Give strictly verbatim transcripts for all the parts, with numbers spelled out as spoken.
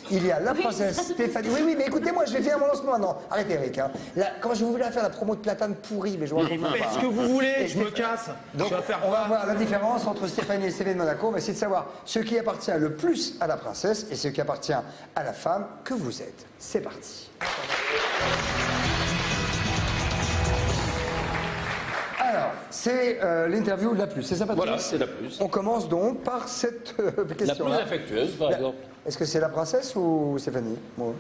il y a la Oui. princesse Stéphanie. Oui, oui, mais écoutez-moi, je vais finir mon lancement maintenant. Arrêtez, Eric. Hein. Là, quand je voulais faire la promo de platane pourri, mais je vois Mais faites ce que vous voulez, Et je me casse. Donc, Je vais faire on va quoi? voir la différence entre Stéphanie et Stéphanie de Monaco. On va essayer de savoir ce qui appartient le plus à la princesse et ce qui appartient à la femme que vous êtes. C'est parti. Alors, c'est euh, l'interview la plus, c'est ça, Patrick? Voilà, c'est la plus. On commence donc par cette euh, La question. plus affectueuse, par exemple. Est-ce que c'est la princesse ou Stéphanie? Bon.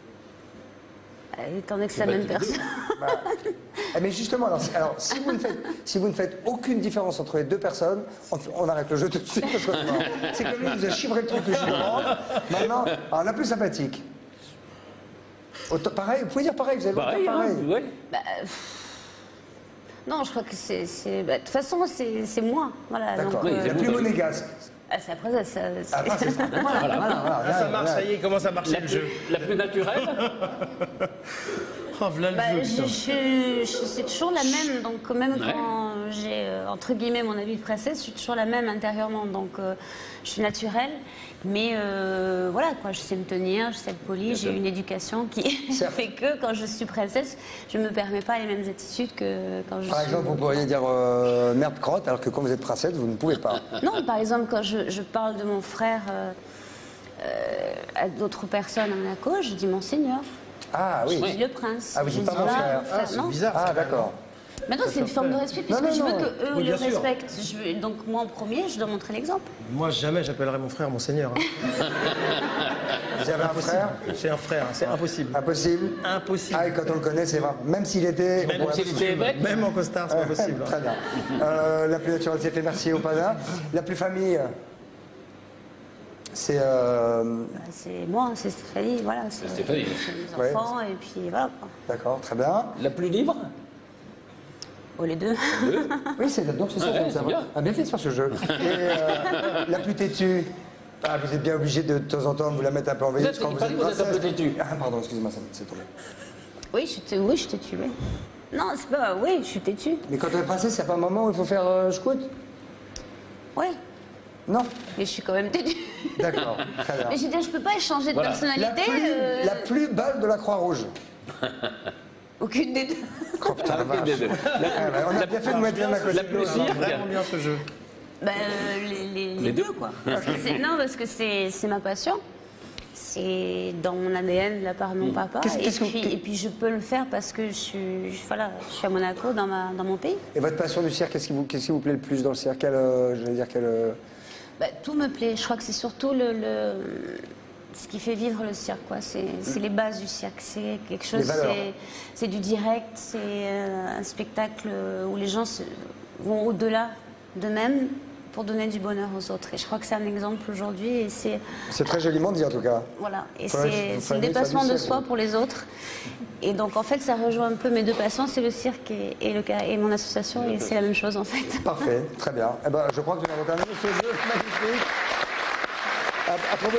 Étant donné que c'est la même personne. Bah, eh, mais justement, alors, si- alors, si, vous ne faites, si vous ne faites aucune différence entre les deux personnes, on, on arrête le jeu tout de suite parce que non, c'est comme lui, il nous a chibré le truc que je demande. Maintenant, alors, la plus sympathique. Autant- pareil, vous pouvez dire pareil, vous avez le droit de Pareil, dire pareil. hein, ouais. Bah, pff, non, je crois que c'est... c'est- bah, de toute façon, c'est c'est moi. Voilà, D'accord. donc, Oui, euh, La plus monégasque. ah, c'est après ça. ça- c'est- Ah, c'est ça. Voilà, voilà, voilà, Ah, ça là, marche, là. ça y est, il commence à marcher La le plus, jeu. la plus naturelle. Oh, voilà le Bah, jeu, je, putain. je- je- c'est toujours la même, donc même Ouais. quand j'ai, euh, entre guillemets, mon habit de princesse, je suis toujours la même intérieurement, donc euh, je suis naturelle, mais euh, voilà, quoi, je sais me tenir, je sais être polie, j'ai une éducation qui Certes. fait que quand je suis princesse, je ne me permets pas les mêmes attitudes que quand je Par suis... exemple, vous pourriez dire euh, merde crotte, alors que quand vous êtes princesse, vous ne pouvez pas. Non, par exemple, quand je, je parle de mon frère euh, euh, à d'autres personnes à Monaco, je dis monseigneur, Ah oui. je dis le prince. Ah, vous je dites dis pas mon frère. Ah, c'est non. bizarre. Ah, ça, d'accord. Mais non, c'est une forme de respect, Non, puisque non, je veux non. que eux Oui, le bien sûr. respectent. Je veux- donc moi en premier, je dois montrer l'exemple. Moi, jamais j'appellerai mon frère Monseigneur. hein. Vous avez un frère? J'ai un frère, c'est impossible. Impossible. Impossible. Ah, et quand on le connaît, c'est vrai. Même s'il était. Même on pourrait- s'il était évêque. Même en costard, c'est pas possible. hein. Très bien. Euh, la plus naturelle, c'est fait, merci au padin. La plus famille, c'est. euh, Bah, c'est moi, c'est Stéphanie, voilà. C'est Stéphanie. c'est mes Ouais. enfants, et puis voilà. quoi. D'accord, très bien. La plus libre. Oh, les deux. Oui, c'est donc c'est ça. Ouais, comme ça. c'est bien. Ah, bien fait sur ce jeu. Et euh, la plus têtue. Ah, vous êtes bien obligé de, de temps en temps de vous la mettre un peu en Vous veille êtes- quand il vous paraît êtes que vous êtes un peu princesse. têtue. Ah, pardon, excusez-moi, ça c'est tombé. Oui, je t'ai oui, je t'ai tué. Non, c'est pas... Oui, je suis têtue. Mais quand on est princesse, il n'y a pas un moment où il faut faire euh, scout? Ouais, Non? mais je suis quand même têtue. D'accord, très bien. Mais je veux dire, je peux pas changer de Voilà. La personnalité. plus, euh, la plus balle de la Croix-Rouge. Aucune des deux. Oh putain, la Ah, ok, vache. des deux. Ah, bah, on a bien fait de mettre bien à côté. La plus C'est cirque. vraiment bien ce jeu. Bah, euh, les, les- Les les deux. deux, quoi. Parce que c'est- non, parce que c'est c'est ma passion. C'est dans mon A D N de la part de mon papa. Qu'est-ce- et, qu'est-ce que- puis, et puis je peux le faire parce que je suis, je- voilà, je suis à Monaco, dans, ma, dans mon pays. Et votre passion du cirque, qu'est-ce qui vous, qu'est-ce qui vous plaît le plus dans le cirque? Quel, euh, je vais dire quel, euh, Bah, tout me plaît. Je crois que c'est surtout le, le- ce qui fait vivre le cirque, quoi. C'est c'est les bases du cirque. C'est quelque chose. Les valeurs. c'est- C'est du direct. C'est euh, un spectacle où les gens se- vont au-delà d'eux-mêmes pour donner du bonheur aux autres. Et je crois que c'est un exemple aujourd'hui. Et c'est C'est très joliment dit en tout cas. voilà. Et Faudrait- c'est faudrait c'est un mieux dépassement faire de du soi cirque. pour les autres. Et donc en fait, ça rejoint un peu mes deux passions, c'est le cirque et, et le ca- et mon association. Et c'est la même chose en fait. Parfait, très bien. Eh ben, je crois que nous avons terminé ce jeu magnifique. À- à propos